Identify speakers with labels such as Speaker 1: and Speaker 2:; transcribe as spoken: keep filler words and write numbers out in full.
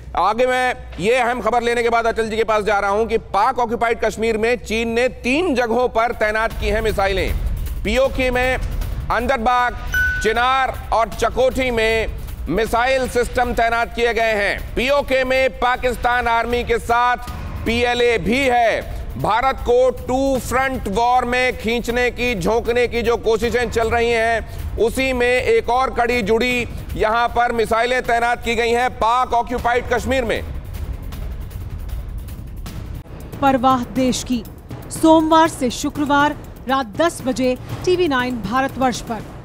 Speaker 1: आगे मैं ये अहम खबर लेने के बाद अटल जी के पास जा रहा हूं कि पाक ऑक्यूपाइड कश्मीर में चीन ने तीन जगहों पर तैनात की हैं मिसाइलें। पीओके में, अंदरबाग, चिनार और चकोठी में मिसाइल सिस्टम तैनात किए गए हैं। पीओके में पाकिस्तान आर्मी के साथ पीएलए भी है। भारत को टू फ्रंट वॉर में खींचने की, झोंकने की जो कोशिशें चल रही हैं, उसी में एक और कड़ी जुड़ी। यहां पर मिसाइलें तैनात की गई हैं पाक ऑक्यूपाइड कश्मीर में।
Speaker 2: परवाह देश की, सोमवार से शुक्रवार रात दस बजे टीवी नाइन भारतवर्ष पर।